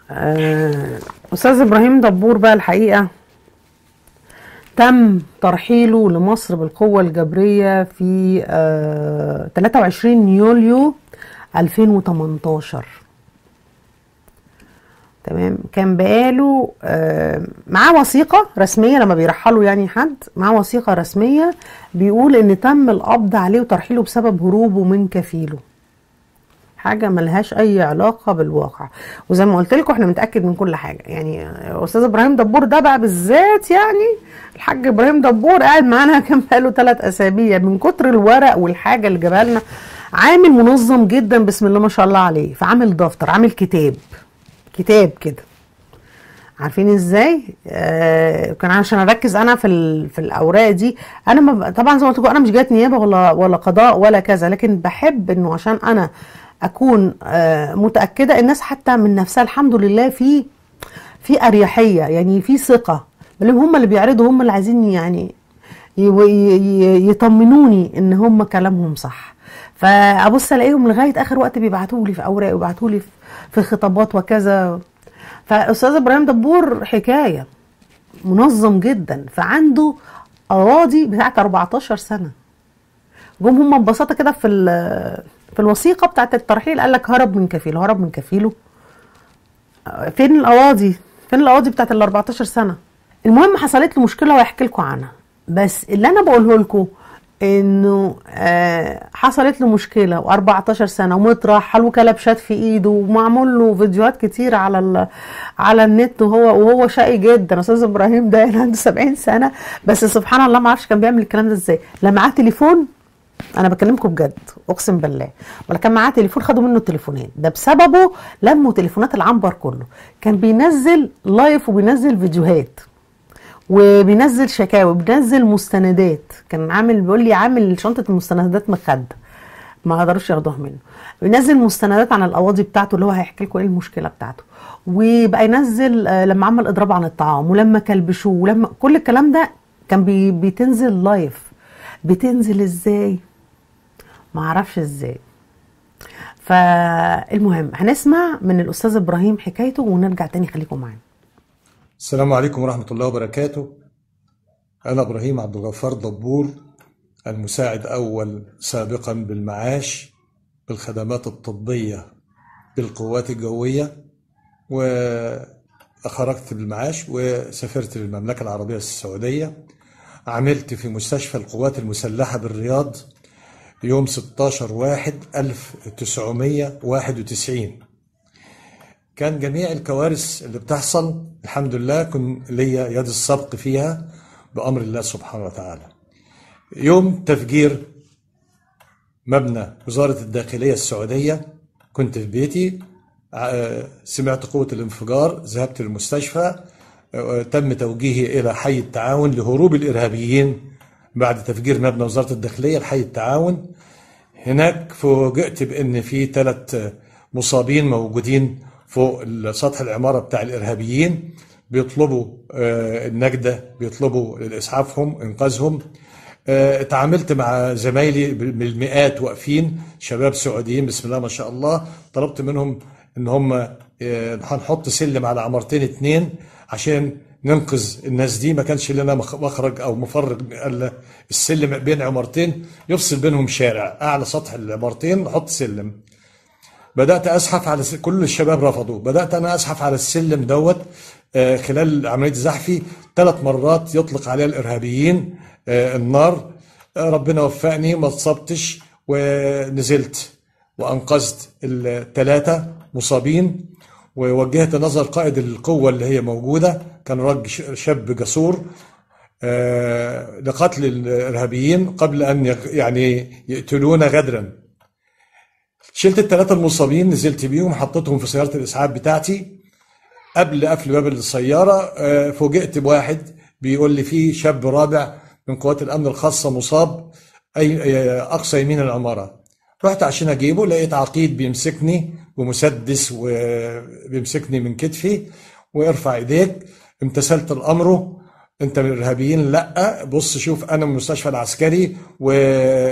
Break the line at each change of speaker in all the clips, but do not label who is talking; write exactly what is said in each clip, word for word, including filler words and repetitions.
آه، أستاذ إبراهيم دبور بقى الحقيقة تم ترحيله لمصر بالقوة الجبرية في آه، ثلاثة وعشرين يوليو ألفين وتمنتاشر. تمام. كان بقاله آه، معاه وثيقة رسمية لما بيرحلوا يعني حد معاه وثيقة رسمية بيقول ان تم القبض عليه وترحيله بسبب هروبه من كفيله. حاجة ملهاش اي علاقة بالواقع، وزي ما قلت لكم احنا بنتأكد من كل حاجة. يعني استاذ ابراهيم دبور ده بقى بالذات، يعني الحاج ابراهيم دبور قاعد معانا كان بقاله ثلاث اسابيع من كتر الورق والحاجة اللي جابها لنا. عامل منظم جدا بسم الله ما شاء الله عليه، فعامل دفتر، عامل كتاب كتاب كده. عارفين ازاي؟ آه كان عشان اركز انا في في الاوراق دي. انا ما طبعا زي ما قلت لكم انا مش جات نيابه ولا ولا قضاء ولا كذا، لكن بحب انه عشان انا اكون آه متاكده الناس حتى من نفسها الحمد لله في في اريحيه، يعني في ثقه، بل هم اللي بيعرضوا، هم اللي عايزين يعني يطمنوني ان هم كلامهم صح. فابص الاقيهم لغايه اخر وقت بيبعتوا لي في اوراق ويبعتوا لي في خطابات وكذا. فاستاذ ابراهيم دبور حكايه منظم جدا، فعنده اراضي بتاعت أربعتاشر سنه. جم هم ببساطه كده في في الوثيقه بتاعت الترحيل قال لك هرب من كفيله، هرب من كفيله. فين الاراضي؟ فين الاراضي بتاعت ال أربعتاشر سنه؟ المهم حصلت له مشكله وهحكي لكم عنها، بس اللي انا بقوله لكم انه آه حصلت له مشكله وأربعتاشر سنه ومترحل وكلبشات في ايده ومعمول له فيديوهات كتير على على النت، وهو وهو شقي جدا. استاذ ابراهيم ده عنده سبعين سنه، بس سبحان الله ما اعرفش كان بيعمل الكلام ده ازاي. لا معاه تليفون، انا بكلمكم بجد اقسم بالله، ولا كان معاه تليفون خدوا منه التليفونين ده بسببه، لموا تليفونات العنبر كله. كان بينزل لايف وبينزل فيديوهات وبينزل شكاوي، بينزل مستندات. كان عامل بيقول لي عامل شنطه المستندات مخده ما قدروش ياخدوها منه. بينزل مستندات عن القواضي بتاعته اللي هو هيحكي لكم ايه المشكله بتاعته، وبقى ينزل لما عمل اضراب عن الطعام ولما كلبشوه ولما كل الكلام ده كان بي بتنزل لايف. بتنزل ازاي؟ ما اعرفش ازاي. فالمهم هنسمع من الاستاذ ابراهيم حكايته ونرجع تاني، خليكم معانا.
السلام عليكم ورحمة الله وبركاته. أنا إبراهيم عبد الغفار دبور، المساعد أول سابقا بالمعاش بالخدمات الطبية بالقوات الجوية، وخرجت بالمعاش وسافرت للمملكة العربية السعودية. عملت في مستشفى القوات المسلحة بالرياض يوم ستاشر واحد ألف وتسعمية وواحد وتسعين. كان جميع الكوارث اللي بتحصل الحمد لله كن ليا يد السبق فيها بأمر الله سبحانه وتعالى. يوم تفجير مبنى وزارة الداخلية السعودية كنت في بيتي، سمعت قوة الانفجار، ذهبت للمستشفى، تم توجيهي إلى حي التعاون لهروب الإرهابيين بعد تفجير مبنى وزارة الداخلية لحي التعاون. هناك فوجئت بأن في ثلاث مصابين موجودين فوق سطح العمارة بتاع الإرهابيين، بيطلبوا النجدة، بيطلبوا إسعافهم إنقاذهم. اتعاملت مع زمايلي بالمئات واقفين شباب سعوديين بسم الله ما شاء الله، طلبت منهم ان هم هنحط سلم على عمارتين اتنين عشان ننقذ الناس دي. ما كانش لنا مخرج او مفرج، السلم بين عمارتين يفصل بينهم شارع، اعلى سطح العمارتين نحط سلم. بدأت أزحف على السلم. كل الشباب رفضوا، بدأت أنا أزحف على السلم دوت. خلال عملية زحفي ثلاث مرات يطلق عليها الإرهابيين النار. ربنا وفقني ما اتصبتش ونزلت وأنقذت الثلاثة مصابين، ووجهت نظر قائد القوة اللي هي موجودة، كان راجل شاب جسور، لقتل الإرهابيين قبل أن يعني يقتلونا غدرا. شلت الثلاثة المصابين، نزلت بيهم، حطيتهم في سيارة الإسعاف بتاعتي. قبل قفل باب السيارة فوجئت بواحد بيقول لي في شاب رابع من قوات الأمن الخاصة مصاب أي أقصى يمين العمارة. رحت عشان أجيبه، لقيت عقيد بيمسكني بمسدس وبيمسكني من كتفي وارفع ايديك. امتثلت الأمر. انت من الارهابيين؟ لا، بص شوف انا من المستشفى العسكري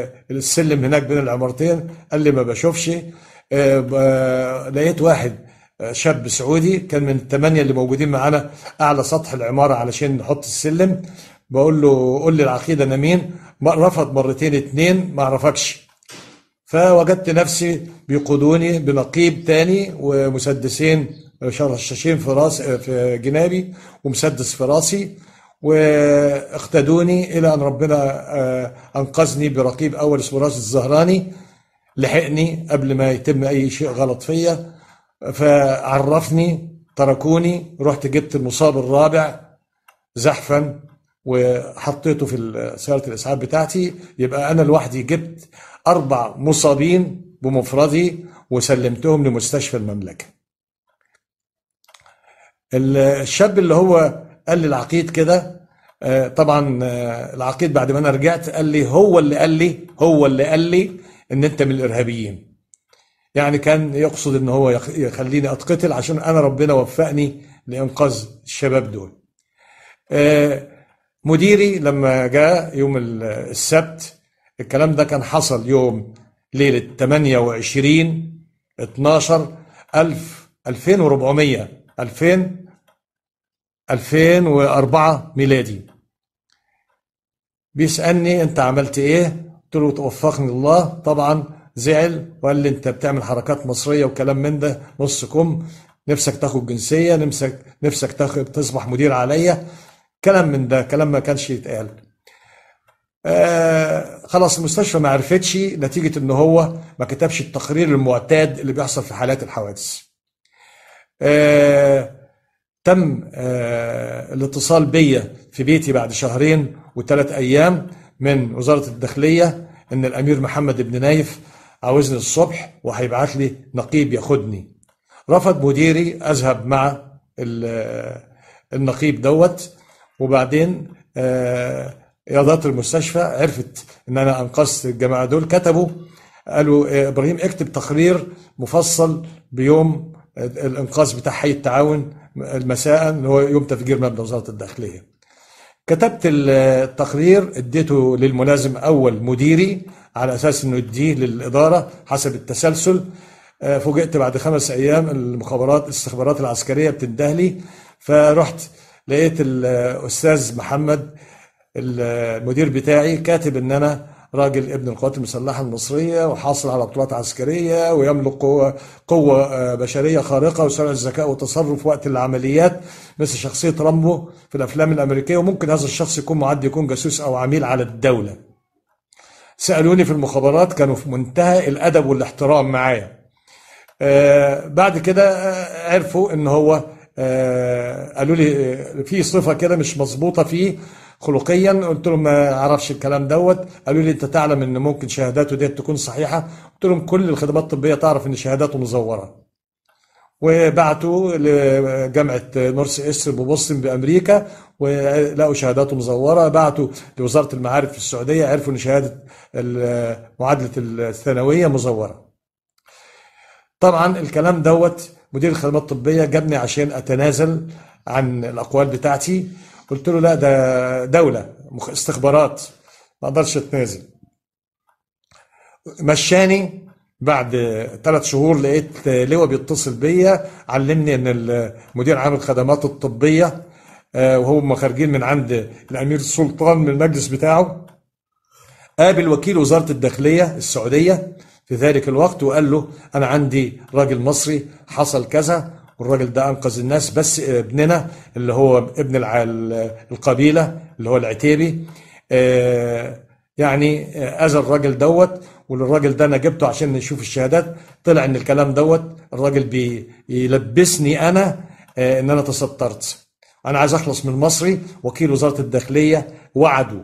والسلم هناك بين العمارتين. قال لي ما بشوفش. لقيت واحد شاب سعودي كان من الثمانية اللي موجودين معانا أعلى سطح العمارة علشان نحط السلم. بقول له قول لي العقيدة أنا مين؟ رفض مرتين اتنين ما أعرفكش. فوجدت نفسي بيقودوني بنقيب تاني ومسدسين رشاشين في راس في جنابي ومسدس في راسي، واقتدوني إلى أن ربنا أنقذني برقيب أول اسمه راس الزهراني، لحقني قبل ما يتم أي شيء غلط فيا، فعرفني تركوني. رحت جبت المصاب الرابع زحفا وحطيته في سيارة الإسعاف بتاعتي. يبقى أنا لوحدي جبت أربع مصابين بمفردي وسلمتهم لمستشفى المملكة. الشاب اللي هو قال لي العقيد كده، طبعا العقيد بعد ما أنا رجعت قال لي هو اللي قال لي هو اللي قال لي إن أنت من الإرهابيين. يعني كان يقصد إن هو يخليني أتقتل عشان أنا ربنا وفقني لإنقاذ الشباب دول. مديري لما جاء يوم السبت، الكلام ده كان حصل يوم ليلة ثمانية وعشرين اتناشر ألفين وأربعمية ألفين وأربعة ميلادي. بيسألني انت عملت ايه؟ قلت له توفقني الله. طبعا زعل وقال لي انت بتعمل حركات مصرية وكلام من ده نص كم، نفسك تاخد جنسية، نفسك نفسك تاخد تصبح مدير عليا، كلام من ده، كلام ما كانش يتقال. آه خلاص المستشفى ما عرفتش نتيجة ان هو ما كتبش التقرير المعتاد اللي بيحصل في حالات الحوادث. آه تم آه الاتصال بيا في بيتي بعد شهرين وثلاث ايام من وزارة الداخلية ان الامير محمد بن نايف عاوزني الصبح وهيبعت لي نقيب ياخدني. رفض مديري اذهب مع النقيب دوت. وبعدين آه إدارة المستشفى عرفت ان انا انقذت الجماعه دول، كتبوا قالوا ابراهيم اكتب تقرير مفصل بيوم الانقاذ بتاع حي التعاون مساء اللي هو يوم تفجير مبنى وزاره الداخليه. كتبت التقرير اديته للملازم اول مديري على اساس انه يديه للاداره حسب التسلسل. فوجئت بعد خمس ايام المخابرات الاستخبارات العسكريه بتندهلي، فرحت لقيت الاستاذ محمد المدير بتاعي كاتب ان انا راجل ابن القوات المسلحه المصريه وحاصل على بطولات عسكريه ويملك قوه قوه بشريه خارقه وسرعه ذكاء وتصرف وقت العمليات مثل شخصيه رامبو في الافلام الامريكيه، وممكن هذا الشخص يكون معد يكون جاسوس او عميل على الدوله. سالوني في المخابرات، كانوا في منتهى الادب والاحترام معايا. آه بعد كده آه عرفوا ان هو آه قالوا لي في صفه كده مش مظبوطه فيه خلقيا. قلت لهم ما اعرفش الكلام دوت. قالوا لي انت تعلم ان ممكن شهاداته ديت تكون صحيحه؟ قلت لهم كل الخدمات الطبيه تعرف ان شهاداته مزوره. وبعتوا لجامعه نورث ايست ببوسطن بامريكا ولقوا شهاداته مزوره. بعتوا لوزاره المعارف في السعوديه، عرفوا ان شهاده معادله الثانويه مزوره. طبعا الكلام دوت مدير الخدمات الطبيه جابني عشان اتنازل عن الاقوال بتاعتي. قلت له لا ده دولة استخبارات ما اقدرش اتنازل. مشاني بعد ثلاث شهور لقيت لواء بيتصل بيا علمني ان المدير عام الخدمات الطبية وهم خارجين من عند الامير السلطان من المجلس بتاعه قابل وكيل وزارة الداخلية السعودية في ذلك الوقت وقال له انا عندي راجل مصري حصل كذا والراجل ده انقذ الناس، بس ابننا اللي هو ابن القبيله اللي هو العتيبي يعني اذى الراجل دوت، والراجل ده انا جبته عشان نشوف الشهادات. طلع ان الكلام دوت الراجل بيلبسني انا ان انا تسترت. انا عايز اخلص من المصري. وكيل وزاره الداخليه وعده.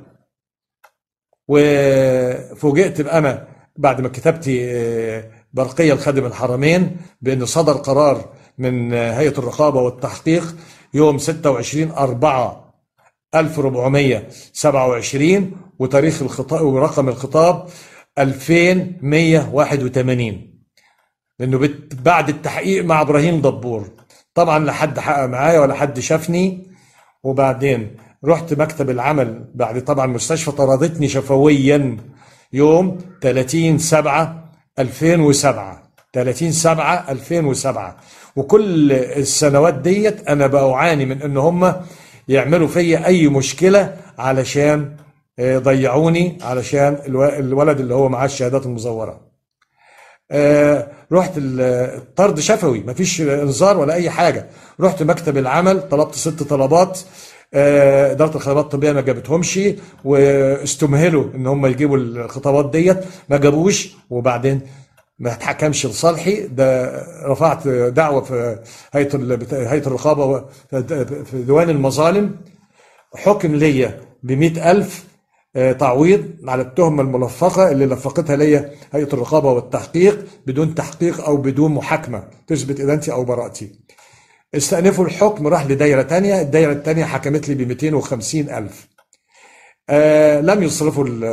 وفوجئت انا بعد ما كتبت برقيه لخادم الحرمين بان صدر قرار من هيئة الرقابة والتحقيق يوم ستة وعشرين أربعة ألف وأربعمية سبعة وعشرين وتاريخ الخطاب ورقم الخطاب ألفين ومية وواحد وثمانين، لأنه بعد التحقيق مع إبراهيم دبور. طبعا لا حد حقق معايا ولا حد شافني. وبعدين رحت مكتب العمل بعد طبعا المستشفى طردتني شفويا يوم ثلاثين سبعة ألفين وسبعة ثلاثين سبعة ألفين وسبعة وكل السنوات ديت انا بعاني من ان هم يعملوا فيا اي مشكله علشان ضيعوني، علشان الولد اللي هو معاه الشهادات المزوره. رحت الطرد شفوي، مفيش انذار ولا اي حاجه. رحت مكتب العمل طلبت ست طلبات، اداره الخدمات الطبيه ما جابتهمش، واستمهلوا ان هم يجيبوا الخطابات ديت ما جابوش، وبعدين ما اتحكمش لصالحي. ده رفعت دعوه في هيئه هيئه الرقابه في ديوان المظالم، حكم ليا ب مئة ألف تعويض على التهمه الملفقه اللي لفقتها ليا هيئه الرقابه والتحقيق بدون تحقيق او بدون محاكمه تثبت ادانتي او براءتي. استأنفوا الحكم، راح لدايره ثانيه، الدايره الثانيه حكمت لي ب مئتين وخمسين ألف. آه لم يصرفوا ال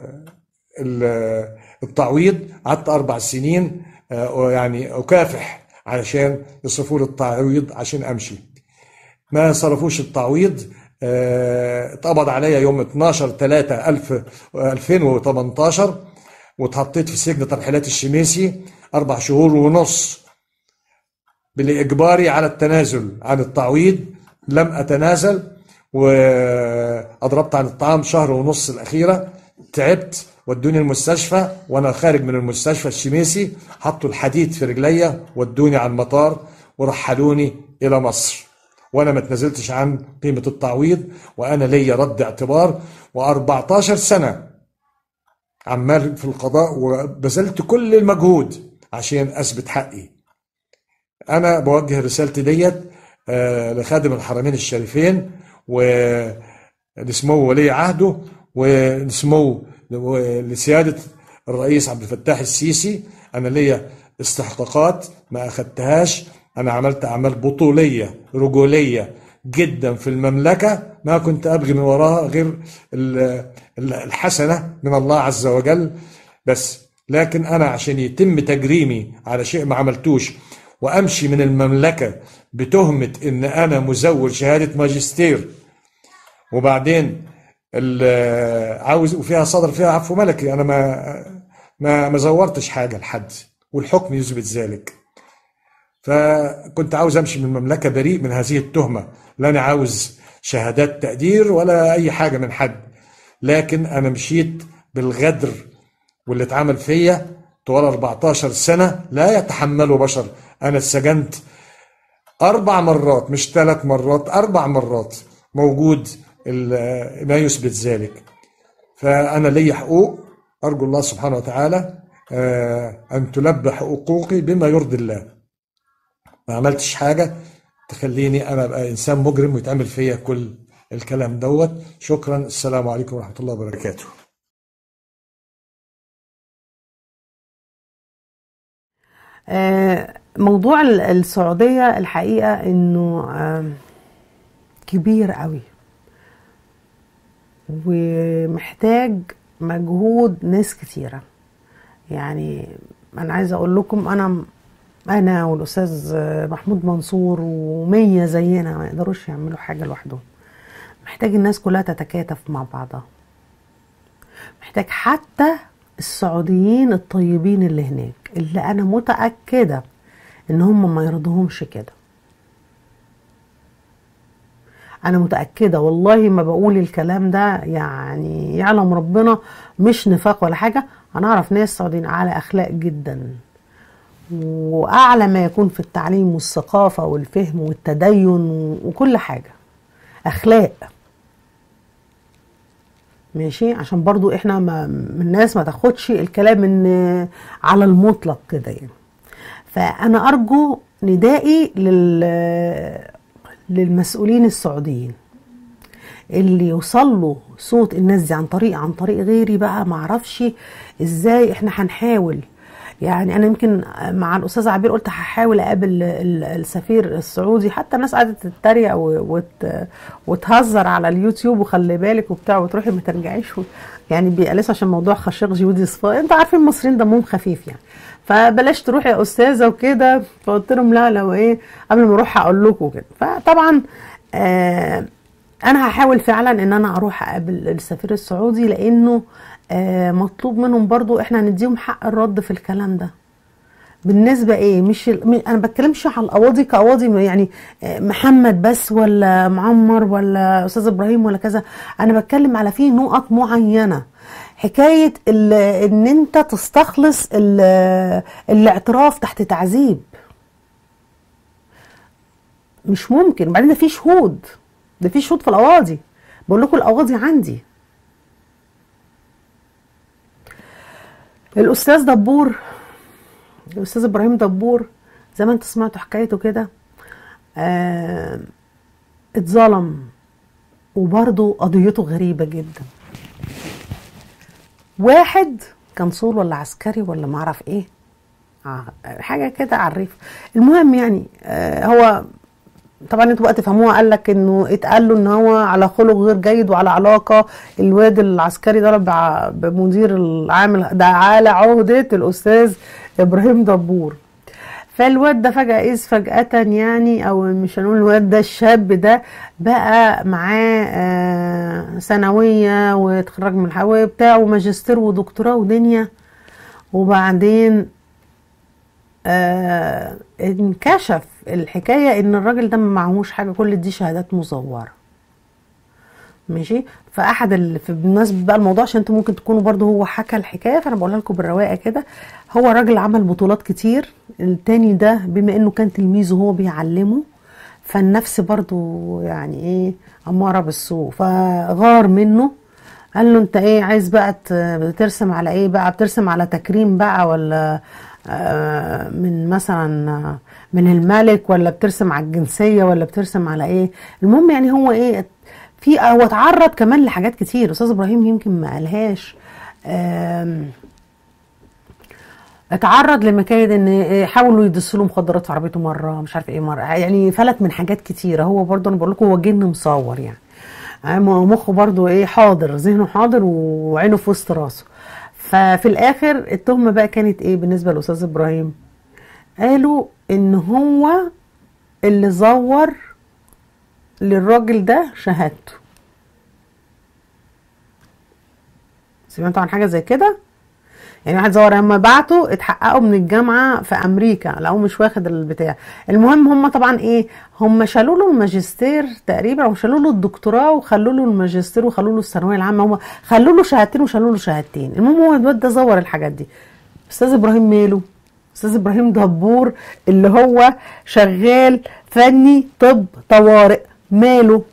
ال التعويض. قعدت اربع سنين آه يعني اكافح علشان يصرفوا لي التعويض عشان امشي. ما صرفوش التعويض. اتقبض آه عليا يوم اتناشر تلاتة ألفين وتمنتاشر، واتحطيت في سجن ترحيلات الشميسي اربع شهور ونص بالاجباري على التنازل عن التعويض. لم اتنازل، واضربت عن الطعام شهر ونص الاخيره. تعبت، ودوني المستشفى، وانا خارج من المستشفى الشميسي حطوا الحديد في رجليا، ودوني على المطار ورحلوني الى مصر، وانا ما اتنازلتش عن قيمه التعويض، وانا ليا رد اعتبار. واربعتاشر سنه عمال في القضاء، وبذلت كل المجهود عشان اثبت حقي. انا بوجه رسالتي ديت آه لخادم الحرمين الشريفين ولسمو ولي عهده ولسمو لسياده الرئيس عبد الفتاح السيسي. انا ليا استحقاقات ما اخدتهاش. انا عملت اعمال بطوليه رجوليه جدا في المملكه، ما كنت ابغي من وراها غير الحسنه من الله عز وجل بس. لكن انا عشان يتم تجريمي على شيء ما عملتوش، وامشي من المملكه بتهمه ان انا مزور شهاده ماجستير، وبعدين عاوز وفيها صدر فيها عفو ملكي، انا ما ما ما زورتش حاجه لحد، والحكم يثبت ذلك. فكنت عاوز امشي من المملكه بريء من هذه التهمه، لا انا عاوز شهادات تقدير ولا اي حاجه من حد. لكن انا مشيت بالغدر واللي اتعمل فيا طوال اربعتاشر سنه لا يتحمله بشر. انا اتسجنت اربع مرات، مش ثلاث مرات، اربع مرات، موجود ما يثبت ذلك. فانا لي حقوق، ارجو الله سبحانه وتعالى ان تلبى حقوقي بما يرضي الله. ما عملتش حاجه تخليني انا ابقى انسان مجرم ويتعمل فيا كل الكلام دوت. شكرا، السلام عليكم ورحمه الله وبركاته.
موضوع السعوديه الحقيقه انه كبير قوي، ومحتاج مجهود ناس كتيره. يعني انا عايزه اقول لكم، انا انا والاستاذ محمود منصور ومية زينا ما يقدروش يعملوا حاجه لوحدهم. محتاج الناس كلها تتكاتف مع بعضها. محتاج حتى السعوديين الطيبين اللي هناك، اللي انا متاكده ان هم ما يرضوهمش كده. انا متاكده والله ما بقول الكلام ده، يعني يعلم ربنا مش نفاق ولا حاجه. انا اعرف ناس سعوديين على اخلاق جدا، واعلى ما يكون في التعليم والثقافه والفهم والتدين وكل حاجه، اخلاق ماشي. عشان برضو احنا ما من الناس ما تاخدش الكلام ان على المطلق كده يعني. فانا ارجو ندائي لل للمسؤولين السعوديين اللي يوصلوا صوت الناس دي عن طريق عن طريق غيري بقى. ما اعرفش ازاي احنا هنحاول. يعني انا يمكن مع الاستاذ عبير قلت هحاول اقابل السفير السعودي، حتى الناس قعدت تتريق وتهزر على اليوتيوب وخلي بالك وبتاع وتروحي ما ترجعيش، يعني بيقلص عشان موضوع خاشقجي ودي صفاء. انتوا عارفين المصريين دمهم خفيف يعني، فبلاش تروحي يا استاذه وكده. فقلت لهم لا، لو ايه قبل ما اروح هقول لكم كده. فطبعا آه انا هحاول فعلا ان انا اروح اقابل السفير السعودي، لانه آه مطلوب منهم برضو احنا نديهم حق الرد في الكلام ده. بالنسبه ايه مش ال... انا بتكلمش على القواضي كقواضي يعني محمد بس ولا معمر ولا استاذ ابراهيم ولا كذا، انا بتكلم على فيه نقط معينه. حكايه ال... ان انت تستخلص ال... الاعتراف تحت تعذيب مش ممكن. وبعدين ده في شهود، ده في شهود في القواضي، بقول لكم القواضي عندي. الاستاذ دبور، الاستاذ ابراهيم دبور زي ما انتوا سمعتوا حكايته كده، آه اتظلم، وبرضه قضيته غريبه جدا. واحد كان صول ولا عسكري ولا معرف ايه، آه حاجه كده عريف. المهم يعني آه هو طبعا انتوا بقى تفهموها، قال لك انه اتقال له ان هو على خلق غير جيد وعلى علاقه الواد العسكري ضرب بمدير العام ده على عهده الاستاذ ابراهيم دبور. فالواد ده فجاه اذ فجاه يعني، او مش هنقول الواد ده، الشاب ده بقى معاه آه ثانويه واتخرج من الحوايه بتاعه وماجستير ودكتوراه ودنيا. وبعدين آه انكشف الحكايه ان الراجل ده ما معهوش حاجه، كل دي شهادات مزوره. ماشي. فاحد ال... في بالنسبه بقى الموضوع، عشان انتوا ممكن تكونوا برضو هو حكى الحكايه، فانا بقولها لكم بالرواقه كده. هو راجل عمل بطولات كتير، التاني ده بما انه كان تلميذه وهو بيعلمه، فالنفس برضو يعني ايه اماره بالسوء، فغار منه. قال له انت ايه عايز بقى بترسم على ايه بقى، بترسم على تكريم بقى ولا آه من مثلا من الملك، ولا بترسم على الجنسيه، ولا بترسم على ايه؟ المهم يعني هو ايه، في هو اتعرض كمان لحاجات كتير استاذ ابراهيم يمكن ما قالهاش. اتعرض لمكايد ان حاولوا يدسوا له مخدرات في عربيته مره، مش عارف ايه مره، يعني فلت من حاجات كتيره. هو برضه انا بقول لكم هو جن مصور يعني، مخه برضه ايه حاضر، ذهنه حاضر وعينه في وسط راسه. ففي الاخر التهمه بقى كانت ايه بالنسبه لاستاذ ابراهيم؟ قالوا ان هو اللي زور للراجل ده شهادته. سمعتوا عن حاجه زي كده؟ يعني واحد زور، لما بعته اتحققوا من الجامعه في امريكا لقوا مش واخد البتاع. المهم هم طبعا ايه، هم شالوا له الماجستير تقريبا، او شالوا له الدكتوراه وخلوا له الماجستير وخلوا له الثانويه العامه، هم خلوا له شهادتين وشالوا له شهادتين. المهم هو الواد ده زور الحاجات دي. استاذ ابراهيم ماله؟ استاذ ابراهيم دبور اللي هو شغال فني طب طوارئ ماله؟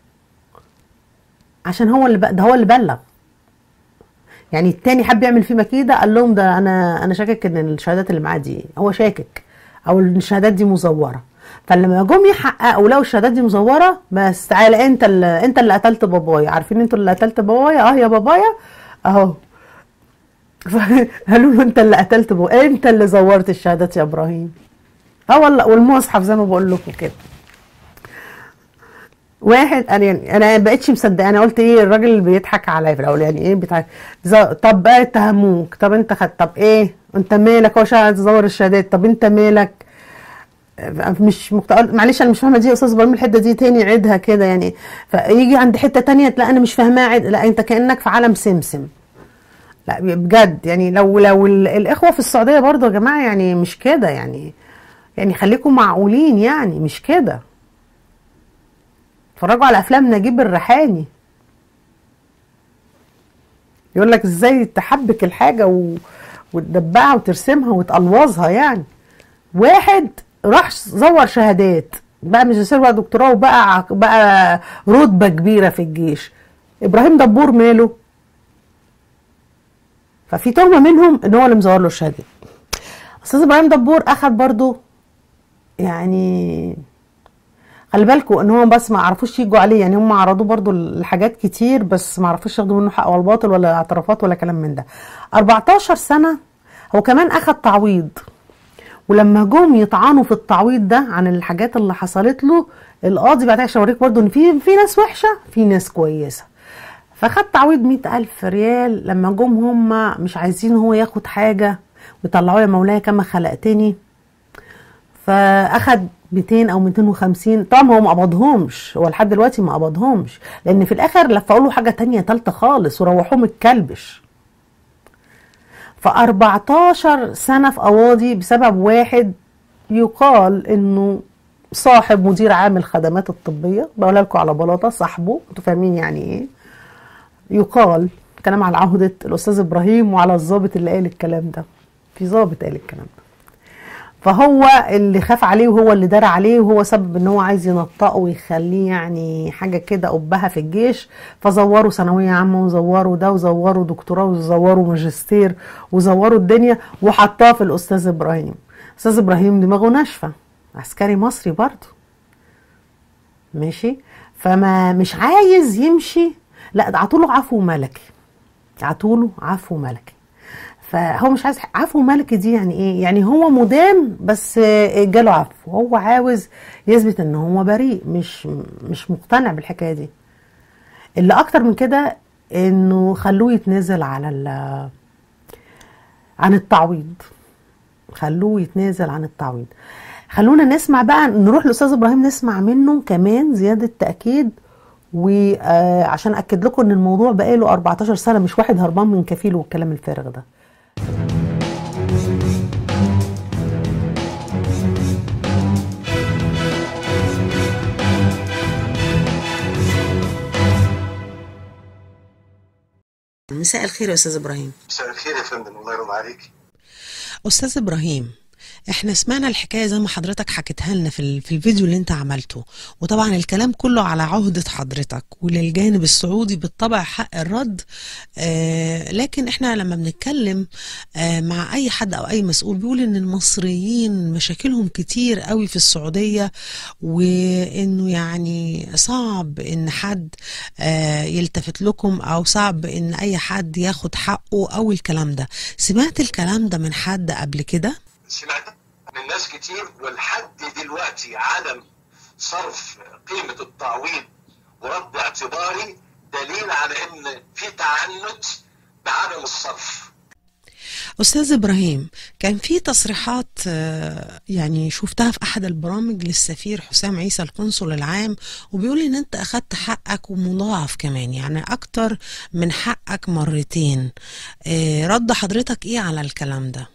عشان هو اللي ده هو اللي بلغ. يعني التاني حب يعمل فيه مكيده، قال لهم ده انا انا شاكك ان الشهادات اللي معاه دي، هو شاكك او الشهادات دي مزوره. فلما جم يحققوا لقوا الشهادات دي مزوره، بس تعالى انت اللي انت اللي قتلت بابايا، عارفين انتوا اللي قتلت بابايا؟ اه يا بابايا اهو. قالوا له انت اللي قتلت بابايا، انت اللي زورت الشهادات يا ابراهيم. اه والله، والمصحف زي ما بقول لكم كده. واحد انا يعني انا ما بقتش مصدقه، انا قلت ايه الراجل اللي بيضحك عليا في الاول، يعني ايه بيضحك؟ طب بقى اتهموك، طب انت خدت، طب ايه انت مالك؟ هو شغال تزور الشهادات، طب انت مالك؟ مش مقتل... معلش انا مش فاهمه دي يا استاذ ابراهيم، الحته دي تاني عيدها كده يعني. فيجي عند حته تانية لا انا مش فاهماها، عيد، لا انت كانك في عالم سمسم. لا بجد يعني، لو لو الاخوه في السعوديه برضه يا جماعه يعني مش كده يعني، يعني خليكم معقولين يعني مش كده. اتفرجوا على افلام نجيب الريحاني، يقول لك ازاي تحبك الحاجه و... وتدبعها وترسمها وتقلوظها يعني. واحد راح زور شهادات بقى ماجستير بقى دكتوراه وبقى بقى رتبه كبيره في الجيش. ابراهيم دبور ماله؟ ففي تهمه منهم ان هو اللي مزور له الشهادات. استاذ ابراهيم دبور اخد برضو يعني، خلي بالكوا ان هم بس ما عرفوش يجوا عليه، يعني هم عرضوه برضو الحاجات كتير بس ما عرفوش ياخدوا منه حق ولا باطل ولا اعترافات ولا كلام من ده. أربعتاشر سنه. هو كمان اخد تعويض، ولما جم يطعنوا في التعويض ده عن الحاجات اللي حصلت له، القاضي بعد عشان اوريك برضو ان في في ناس وحشه في ناس كويسه، فخد تعويض مئة ألف ريال. لما جم هم مش عايزين هو ياخد حاجه ويطلعوا يا مولاي كما خلقتني، فاخد مئتين او مئتين وخمسين. طبعا هو ما قبضهمش، هو لحد دلوقتي ما قبضهمش، لان في الاخر لفقوا له حاجه تانية تالته خالص وروحوه متكلبش. ف أربعتاشر سنة في قواضي بسبب واحد يقال انه صاحب مدير عام الخدمات الطبية، بقولها لكم على بلاطة، صاحبه، انتوا فاهمين يعني ايه. يقال كلام على عهدة الأستاذ إبراهيم وعلى الضابط اللي قال الكلام ده، في ضابط قال الكلام ده، فهو اللي خاف عليه وهو اللي دار عليه وهو سبب ان هو عايز ينطقه ويخليه يعني حاجة كده أبها في الجيش. فزوروا ثانوية عامة وزوروا ده وزوروا دكتوراه وزوروا ماجستير وزوروا الدنيا وحطاه في الأستاذ إبراهيم. أستاذ إبراهيم دماغه ناشفة، عسكري مصري برضه ماشي، فما مش عايز يمشي، لا عطوله عفو ملكي، عطوله عفو ملكي. فهو مش عايز عفو ملكي دي يعني ايه؟ يعني هو مدان بس جاله عفو، هو عاوز يثبت ان هو بريء، مش مش مقتنع بالحكايه دي. اللي اكتر من كده انه خلوه يتنازل على عن التعويض، خلوه يتنازل عن التعويض. خلونا نسمع بقى، نروح للاستاذ ابراهيم نسمع منه كمان زياده تاكيد، وعشان اكد لكم ان الموضوع بقاله أربعتاشر سنه، مش واحد هربان من كفيله والكلام الفارغ ده. مساء الخير يا استاذ ابراهيم.
مساء الخير يا فندم، الله يرضى عليك.
استاذ ابراهيم، احنا سمعنا الحكايه زي ما حضرتك حكيتها لنا في في الفيديو اللي انت عملته، وطبعا الكلام كله على عهده حضرتك، وللجانب السعودي بالطبع حق الرد. آه لكن احنا لما بنتكلم آه مع اي حد او اي مسؤول بيقول ان المصريين مشاكلهم كتير قوي في السعوديه، وانه يعني صعب ان حد آه يلتفت لكم، او صعب ان اي حد ياخد حقه او الكلام ده. سمعت الكلام ده من حد قبل كده؟
سمعت من ناس كتير، ولحد دلوقتي عدم صرف قيمة التعويض ورد اعتباري دليل على ان في تعنت بعدم الصرف.
أستاذ إبراهيم، كان في تصريحات يعني شفتها في أحد البرامج للسفير حسام عيسى القنصل العام، وبيقول إن أنت أخدت حقك ومضاعف كمان، يعني أكتر من حقك مرتين. رد حضرتك إيه على الكلام ده؟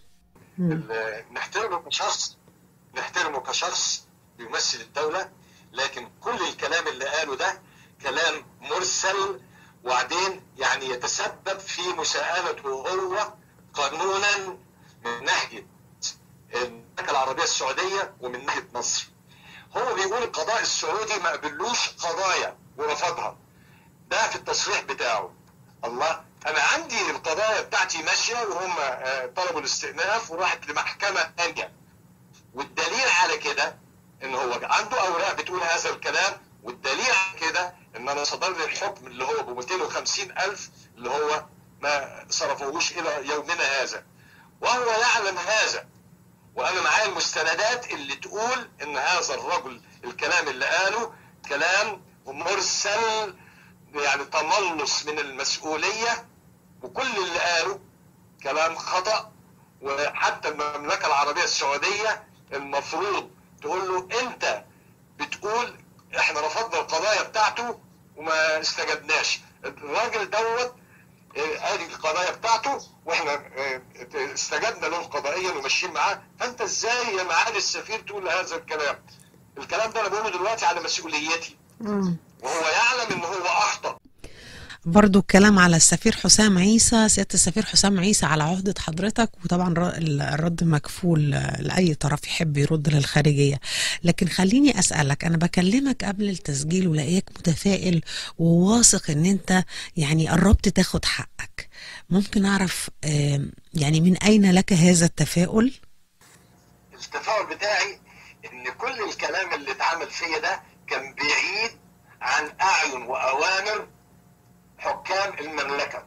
نحترمه كشخص، نحترمه كشخص بيمثل الدولة، لكن كل الكلام اللي قاله ده كلام مرسل، وبعدين يعني يتسبب في مساءلته هو قانونا من ناحية المملكة العربية السعودية ومن ناحية مصر. هو بيقول القضاء السعودي ما قبلوش قضايا ورفضها، ده في التصريح بتاعه. الله، انا عندي القضايا بتاعتي ماشيه وهم طلبوا الاستئناف وراحت لمحكمه ثانيه، والدليل على كده ان هو عنده اوراق بتقول هذا الكلام، والدليل على كده ان انا صدر لي الحكم اللي هو ب مئتين وخمسين ألف اللي هو ما صرفوهوش الى يومنا هذا، وهو يعلم هذا، وانا معايا المستندات اللي تقول ان هذا الرجل الكلام اللي قاله كلام مرسل، يعني تملص من المسؤولية، وكل اللي قاله كلام خطأ. وحتى المملكة العربية السعودية المفروض تقول له انت بتقول احنا رفضنا القضايا بتاعته وما استجبناش، الراجل دوت ادي القضايا بتاعته واحنا استجبنا له قضائيا وماشيين معاه، فانت ازاي يا معالي السفير تقول هذا الكلام؟ الكلام ده انا بقوله دلوقتي على مسؤوليتي، وهو يعلم ان هو اخطأ.
برضو الكلام على السفير حسام عيسى، سيادة السفير حسام عيسى على عهدة حضرتك، وطبعا الرد مكفول لأي طرف يحب يرد للخارجية. لكن خليني أسألك، أنا بكلمك قبل التسجيل ولاقيك متفائل وواثق إن أنت يعني قربت تاخد حقك. ممكن أعرف يعني من أين لك هذا التفاؤل؟
التفاؤل بتاعي إن كل الكلام اللي اتعمل فيا ده كان بعيد عن أعين وأوامر حكام المملكة،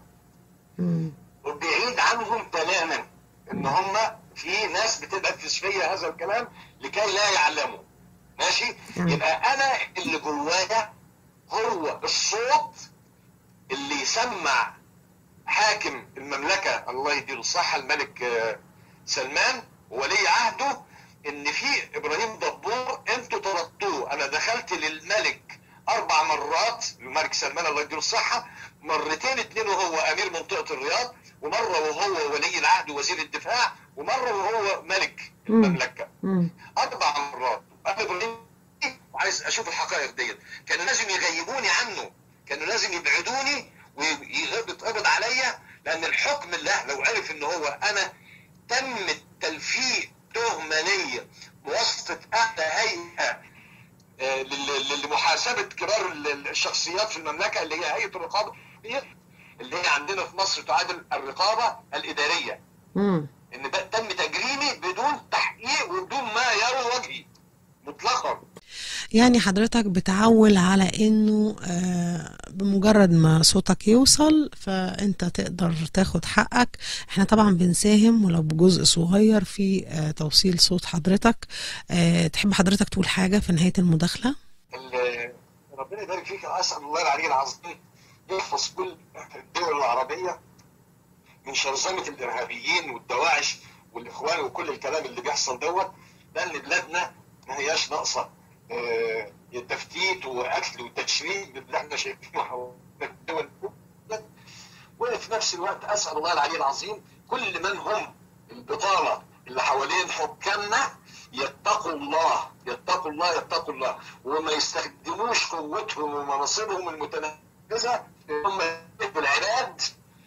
وبعيد عنهم تماما، ان هم في ناس بتبقى فيا هذا الكلام لكي لا يعلموا. ماشي؟ يبقى انا اللي جوايا هو الصوت اللي يسمع حاكم المملكة الله يديله الصحة الملك سلمان وولي عهده ان في ابراهيم دبور انتوا طردتوه. انا دخلت للملك اربع مرات الملك سلمان الله يديله الصحه، مرتين اتنين وهو امير منطقه الرياض، ومره وهو ولي العهد ووزير الدفاع، ومره وهو ملك المملكه. اربع مرات. انا ابراهيم عايز اشوف الحقائق ديت، كانوا لازم يغيبوني عنه، كانوا لازم يبعدوني ويتقبض عليا، لان الحكم الله لو عرف ان هو انا تم التلفيق تهمه ليا بواسطه اعلى هيئه لمحاسبه كبار الشخصيات في المملكه اللي هي هيئه الرقابه، اللي هي عندنا في مصر تعادل الرقابه الاداريه. امم ان ده تم تجريمي بدون تحقيق وبدون ما يروي وجهي مطلقا.
يعني حضرتك بتعول على انه بمجرد ما صوتك يوصل فانت تقدر تاخد حقك. احنا طبعا بنساهم ولو بجزء صغير في توصيل صوت حضرتك. تحب حضرتك تقول حاجة في نهاية المداخلة؟
ربنا يبارك فيك. اسال الله العلي العظيم يحفظ كل الدول العربية من شرذمة الارهابيين والدواعش والاخوان وكل الكلام اللي بيحصل دوت، لان بلادنا ما هياش ناقصه آه التفتيت وقتل وتشريد اللي احنا شايفينه حوالين الدول. وفي نفس الوقت اسال الله العلي العظيم كل من هم البطاله اللي حوالين حكامنا يتقوا الله يتقوا الله يتقوا الله، وما يستخدموش قوتهم ومناصبهم المتنفذه هم العناد،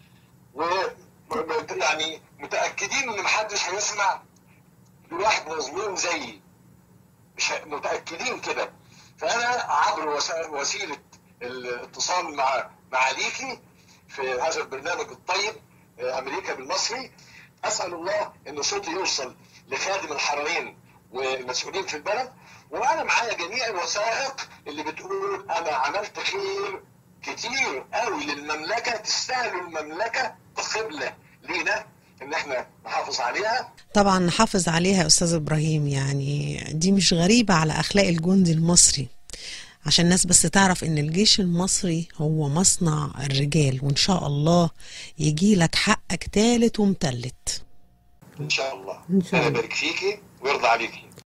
ويعني متاكدين ان محدش هيسمع لواحد مظلوم زيي، مش متاكدين كده. فانا عبر وسيله الاتصال مع معاليكي في هذا البرنامج الطيب امريكا بالمصري، اسال الله ان صوتي يوصل لخادم الحرمين والمسؤولين في البلد، وانا معايا جميع الوثائق اللي بتقول انا عملت خير كتير قوي للمملكه، تستاهل المملكه قبله لينا ان احنا نحافظ عليها.
طبعا نحافظ عليها يا استاذ ابراهيم، يعني دي مش غريبة على اخلاق الجندي المصري، عشان الناس بس تعرف ان الجيش المصري هو مصنع الرجال، وان شاء الله يجي لك حقك تالت ومتلت
ان شاء الله. ان شاء الله. الله يبارك فيكي ويرضى عليكي.